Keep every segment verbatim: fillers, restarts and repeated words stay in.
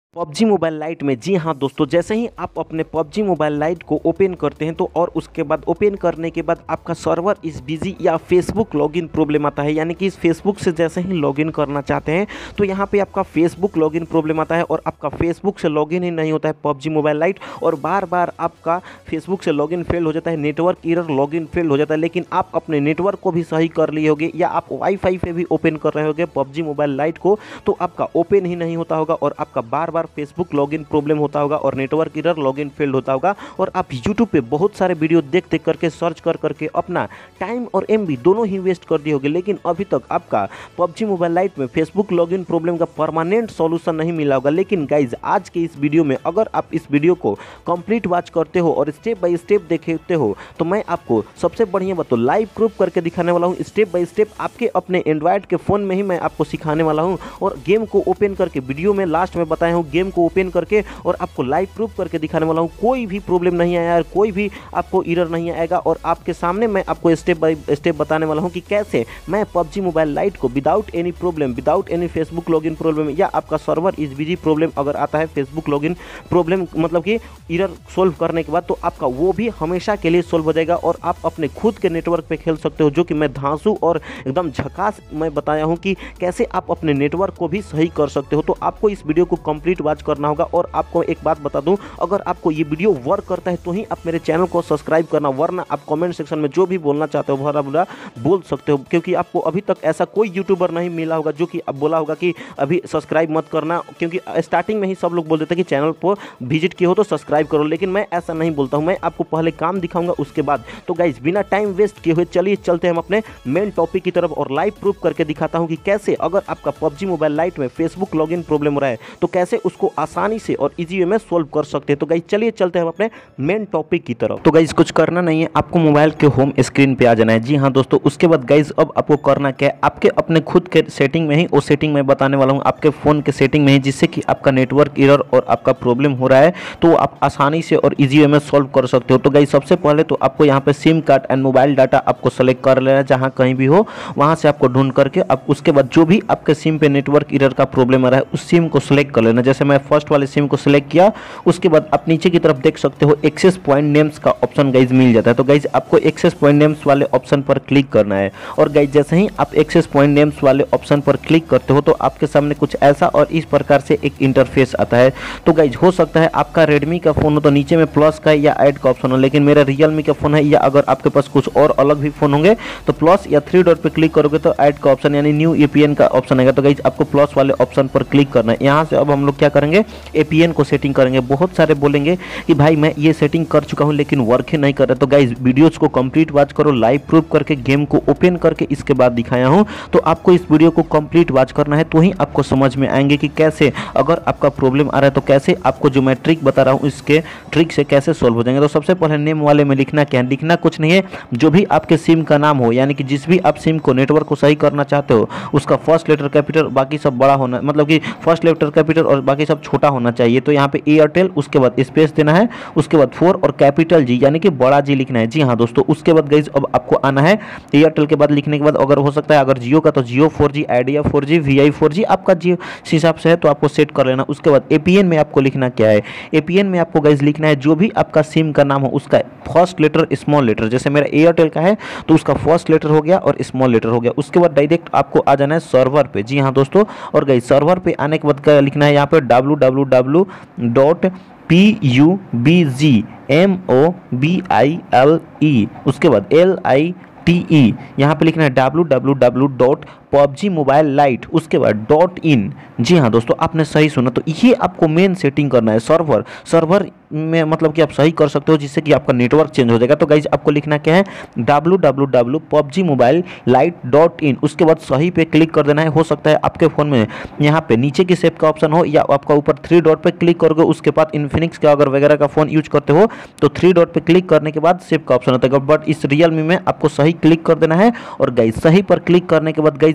PUBG mobile light में जी हाँ दोस्तों, जैसे ही आप अपने पबजी मोबाइल लाइट को ओपन करते हैं तो और उसके बाद ओपन करने के बाद आपका सर्वर इस बिजी या फेसबुक लॉगिन प्रॉब्लम आता है। यानी कि इस फेसबुक से जैसे ही लॉगिन करना चाहते हैं तो यहाँ पे आपका फेसबुक लॉगिन प्रॉब्लम आता है और आपका फेसबुक से लॉगिन ही नहीं होता है पबजी मोबाइल लाइट, और बार बार आपका फेसबुक से लॉगिन फेल हो जाता है, नेटवर्क एरर लॉगिन फेल हो जाता है। लेकिन आप अपने नेटवर्क को भी सही कर लिए होगे या आप वाईफाई पे भी ओपन कर रहे होगे पबजी मोबाइल लाइट को, तो आपका ओपन ही नहीं होता होगा और आपका बार बार फेसबुक लॉगिन प्रॉब्लम होता होगा और नेटवर्क एरर लॉगिन फेल्ड होता होगा। और आप यूट्यूब पे बहुत सारे वीडियो देख देख करके सर्च कर करके अपना टाइम और एमबी दोनों ही वेस्ट कर दिए होगे, लेकिन अभी तक आपका पबजी मोबाइल लाइट में फेसबुक लॉगिन प्रॉब्लम का परमानेंट सॉल्यूशन नहीं मिला होगा। लेकिन गाइज आज के इस वीडियो में अगर आप इस वीडियो को कंप्लीट वॉच करते हो और स्टेप बाय स्टेप देखते हो तो मैं आपको सबसे बढ़िया बात तो लाइव प्रूफ करके दिखाने वाला हूँ। स्टेप बाय स्टेप आपके अपने एंड्रॉयड के फ़ोन में ही मैं आपको सिखाने वाला हूँ और गेम को ओपन करके वीडियो में लास्ट में बताया हूँ गेम को ओपन करके और आपको लाइव प्रूफ करके दिखाने वाला हूँ। कोई भी प्रॉब्लम नहीं आया है, कोई भी आपको एरर नहीं आएगा और आपके सामने मैं आपको स्टेप बाय स्टेप बताने वाला हूँ कि कैसे मैं पबजी मोबाइल लाइट को without any problem, without any Facebook login problem या आपका सर्वर इज बिजी प्रॉब्लम अगर आता है फेसबुक लॉगिन प्रॉब्लम मतलब कि एरर सोल्व करने के बाद तो आपका वो भी हमेशा के लिए सोल्व हो जाएगा और आप अपने खुद के नेटवर्क पे खेल सकते हो, जो कि मैं धांसू और एकदम झकास मैं बताया हूँ कि कैसे आप अपने नेटवर्क को भी सही कर सकते हो। तो आपको इस वीडियो को कंप्लीट वॉच करना होगा। और आपको एक बात बता दूं, अगर आपको ये वीडियो वर्क करता है तो ही आप मेरे चैनल को सब्सक्राइब करना, वरना आप कमेंट सेक्शन में जो भी बोलना चाहते हो भरा बुरा बोल सकते हो, क्योंकि आपको अभी तक ऐसा कोई यूट्यूबर नहीं मिला होगा जो कि अब बोला होगा कि अभी सब्सक्राइब मत करना, क्योंकि स्टार्टिंग में ही सब लोग बोल देते हैं कि चैनल को विजिट किए हो तो सब्सक्राइब करो, लेकिन मैं ऐसा नहीं बोलता हूँ। मैं आपको पहले काम दिखाऊंगा उसके बाद। तो गाइज बिना टाइम वेस्ट किए हुए चलिए चलते हैं हम अपने मेन टॉपिक की तरफ और लाइव प्रूफ करके दिखाता हूँ कि कैसे अगर आपका पबजी मोबाइल लाइट में फेसबुक लॉगिन प्रॉब्लम हो रहा है तो कैसे उसको आसानी से और इजी वे में सोल्व कर सकते हैं। तो गाइज चलिए चलते हैं हम अपने मेन टॉपिक की तरफ। तो गाइज कुछ करना नहीं है, आपको मोबाइल के होम स्क्रीन पे आ जाना है। जी हाँ दोस्तों, उसके बाद गाइज अब आपको करना क्या है, आपके अपने खुद के सेटिंग में ही वो सेटिंग मैं बताने वाला हूँ, आपके फ़ोन के सेटिंग में ही, जिससे कि आपका नेटवर्क एरर और आपका प्रॉब्लम हो रहा है तो आप आसानी से और इजी वे में सोल्व कर सकते हो। तो गाइज सबसे पहले तो आपको यहाँ पे SIM card and mobile data आपको सेलेक्ट कर लेना है, जहाँ कहीं भी हो वहाँ से आपको ढूंढ करके आप उसके बाद जो भी आपके सिम पे नेटवर्क एरर का प्रॉब्लम आ रहा है उस सिम को सिलेक्ट कर लेना। जैसे मैं फर्स्ट वाले सिम को सिलेक्ट किया, उसके बाद आप नीचे की तरफ देख सकते हो एक्सेस पॉइंट नेम्स का ऑप्शन गाइज मिल जाता है। तो गाइज आपको एक्सेस पॉइंट नेम्स वाले ऑप्शन पर क्लिक करना है और गाइज जैसे ही आप एक्सेस पॉइंट नेम्स वाले ऑप्शन पर क्लिक करते हो तो आपके सामने कुछ ऐसा और इस प्रकार से एक इंटरफेस आता है। तो गाइज हो सकता है आपका रेडमी का फोन हो तो नीचे में प्लस का या ऐड का ऑप्शन हो, लेकिन मेरा रियलमी का फोन है या अगर आपके पास कुछ और अलग भी फोन होंगे तो प्लस या थ्री डॉट पे क्लिक करोगे तो ऐड का ऑप्शन यानी न्यू एपीएन का ऑप्शन आएगा। तो गाइज आपको प्लस वाले ऑप्शन पर क्लिक करना है। यहाँ से अब हम लोग क्या करेंगे, एपीएन को सेटिंग करेंगे। बहुत सारे बोलेंगे कि भाई मैं ये सेटिंग कर चुका हूँ लेकिन वर्क ही नहीं कर रहा। तो गाइज वीडियोस को कंप्लीट वॉच करो, लाइव प्रूफ करके गेम को ओपन करके इसके बाद दिखाया हूँ। तो आपको इस वीडियो को कंप्लीट वॉच करना है तो ही आपको समझ में आएंगे कि कैसे अगर आपका प्रॉब्लम आ रहा है तो कैसे आपको जो मैं ट्रिक बता रहा हूँ इसके ट्रिक से कैसे सोल्व हो जाएंगे। तो सबसे पहले नेम वाले में लिखना क्या है, लिखना कुछ नहीं है, जो भी आपके सिम का नाम हो, यानी कि जिस भी आप सिम को नेटवर्क को सही करना चाहते हो उसका फर्स्ट लेटर कैपिटल बाकी सब बड़ा होना, मतलब कि फर्स्ट लेटर कैपिटल और बाकी सब छोटा होना चाहिए। तो यहाँ पे एयरटेल, उसके बाद स्पेस देना है, उसके बाद फोर और कैपिटल जी यानी कि बड़ा जी लिखना है। जी हाँ दोस्तों, उसके बाद गाइज अब आपको आना है एयरटेल के बाद लिखने के बाद अगर हो सकता है अगर जियो का तो Jio four G, idea four G, VI four G आपका जियो हिसाब से है तो आपको सेट कर लेना। उसके बाद एपीएन में आपको लिखना क्या है, एपीएन में आपको गाइज लिखना है जो भी आपका सिम का नाम हो उसका फर्स्ट लेटर स्मॉल लेटर, जैसे मेरा एयरटेल का है तो उसका फर्स्ट लेटर हो गया और स्मॉल लेटर हो गया। उसके बाद डायरेक्ट आपको आ जाना है सर्वर पे। जी हाँ दोस्तों, और गाइज सर्वर पे आने के बाद क्या लिखना है, यहाँ पे W W W dot P U B G M O B I L E, उसके बाद एल आई टी ई, यहाँ पे लिखना है W W W dot PUBG mobile lite, उसके बाद डॉट इन। जी हाँ दोस्तों, आपने सही सुना। तो ये आपको मेन सेटिंग करना है सर्वर सर्वर में, मतलब कि आप सही कर सकते हो जिससे कि आपका नेटवर्क चेंज हो जाएगा। तो गाइज आपको लिखना क्या है, W W W PUBG mobile lite dot in, उसके बाद सही पे क्लिक कर देना है। हो सकता है आपके फ़ोन में यहाँ पे नीचे की शेप का ऑप्शन हो या आपका ऊपर थ्री डॉट पे क्लिक करोगे, उसके बाद इन्फिनिक्स का अगर वगैरह का फ़ोन यूज करते हो तो थ्री डॉट पे क्लिक करने के बाद शेप का ऑप्शन होता है, बट इस रियलमी में आपको सही क्लिक कर देना है। और गाइज सही पर क्लिक करने के बाद गाइज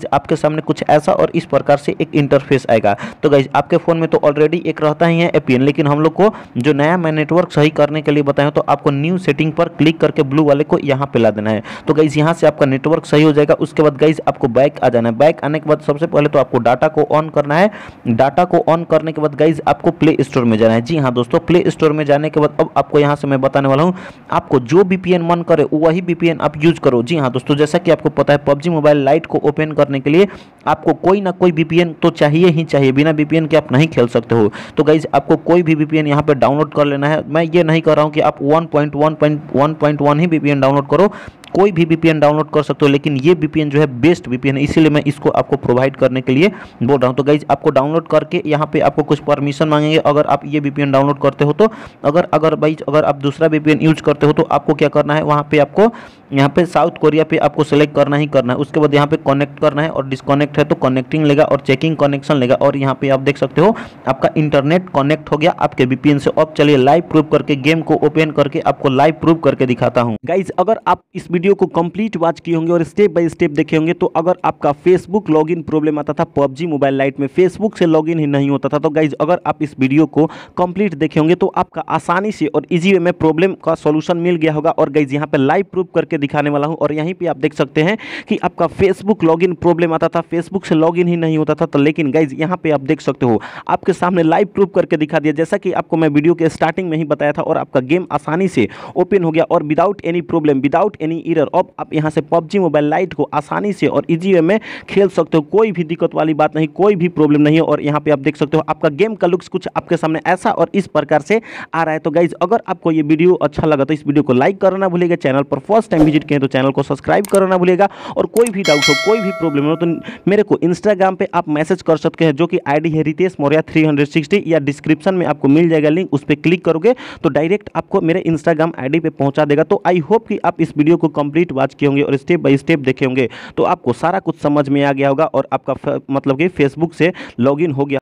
गाइज आपके सामने कुछ ऐसा और इस प्रकार से एक इंटरफेस आएगा। तो गाइज आपके फ़ोन में तो ऑलरेडी एक रहता ही है एपीएन, लेकिन हम लोग को जो नया मैं नेटवर्क सही करने के लिए बताया तो आपको न्यू सेटिंग पर क्लिक करके ब्लू वाले को यहाँ पे ला देना है। तो गाइज यहाँ से आपका नेटवर्क सही हो जाएगा। उसके बाद गाइज आपको बैक आ जाना है। बैक आने के बाद सबसे पहले तो आपको डाटा को ऑन करना है। डाटा को ऑन करने के बाद गाइज आपको प्ले स्टोर में जाना है। जी हाँ दोस्तों, प्ले स्टोर में जाने के बाद अब आपको यहाँ से मैं बताने वाला हूँ, आपको जो वीपीएन मन करे वही वीपीएन आप यूज करो। जी हाँ दोस्तों, जैसा कि आपको पता है पबजी मोबाइल लाइट को ओपन करने के लिए आपको कोई ना कोई वीपीएन तो चाहिए ही चाहिए, बिना वीपीएन के आप नहीं खेल सकते हो। तो गाइज आपको कोई भी वीपीएन यहाँ पे डाउनलोड कर लेना है। मैं ये नहीं कर रहा हूँ कि आप one point one point one point one ही वीपीएन डाउनलोड करो, कोई भी वीपीएन डाउनलोड कर सकते हो, लेकिन ये वीपीएन जो है बेस्ट वीपीएन है, इसीलिए मैं इसको आपको प्रोवाइड करने के लिए बोल रहा हूँ। तो गाइज आपको डाउनलोड करके यहाँ पे आपको कुछ परमिशन मांगेंगे अगर आप ये वीपीएन डाउनलोड करते हो तो। अगर अगर भाई अगर आप दूसरा वीपीएन यूज करते हो तो आपको क्या करना है, वहाँ पे आपको यहाँ पे साउथ कोरिया पे आपको सेलेक्ट करना ही करना है। उसके बाद यहाँ पे कनेक्ट करना है और डिस्कनेक्ट है तो कनेक्टिंग लेगा और चेकिंग कनेक्शन लेगा। और यहाँ पे आप देख सकते हो आपका इंटरनेट कनेक्ट हो गया आपके वीपीएन से। अब चलिए लाइव प्रूफ करके गेम को ओपन करके आपको लाइव प्रूफ करके दिखाता हूँ। गाइज अगर आप इस वीडियो को कंप्लीट वॉच किए होंगे और स्टेप बाय स्टेप देखे होंगे तो अगर आपका फेसबुक लॉगिन प्रॉब्लम आता था पबजी मोबाइल लाइट में, फेसबुक से लॉगिन ही नहीं होता था, तो गाइज अगर आप इस वीडियो को कंप्लीट देखे होंगे तो आपका आसानी से और इजी वे में प्रॉब्लम का सॉल्यूशन मिल गया होगा। और गाइज यहाँ पे लाइव प्रूफ करके दिखाने वाला हूँ। और यहीं पे आप देख सकते हैं कि आपका फेसबुक लॉगिन प्रॉब्लम आता था, फेसबुक से लॉगिन ही नहीं होता था। तो लेकिन गाइज यहाँ पे आप देख सकते हो आपके सामने लाइव प्रूफ करके दिखा दिया, जैसा कि आपको मैं वीडियो के स्टार्टिंग में ही बताया था। और आपका गेम आसानी से ओपन हो गया और without any problem, without any error. अब आप यहाँ से पबजी मोबाइल लाइट को आसानी से और इजी वे में खेल सकते हो, कोई भी दिक्कत वाली बात नहीं, कोई भी प्रॉब्लम नहीं है। और यहाँ पे आप देख सकते हो आपका गेम का लुक्स कुछ आपके सामने ऐसा और इस प्रकार से आ रहा है। तो गाइज अगर आपको ये वीडियो अच्छा लगा तो इस वीडियो को लाइक करना ना भूलिएगा, चैनल पर फर्स्ट टाइम विजिट किए तो चैनल को सब्सक्राइब करना ना भूलिएगा। और कोई भी डाउट हो, कोई भी प्रॉब्लम हो तो मेरे को इंस्टाग्राम पे आप मैसेज कर सकते हैं, जो कि आईडी है रितेश मौर्य थ्री सिक्सटी, या डिस्क्रिप्शन में आपको मिल जाएगा लिंक, उस पर क्लिक करोगे तो डायरेक्ट आपको मेरे इंस्टाग्राम आईडी पे पहुंचा देगा। तो आई होप कि आप इस वीडियो को कंप्लीट वॉच किए होंगे और स्टेप बाय स्टेप देखे होंगे तो आपको सारा कुछ समझ में आ गया होगा और आपका मतलब कि फेसबुक से लॉगिन हो गया।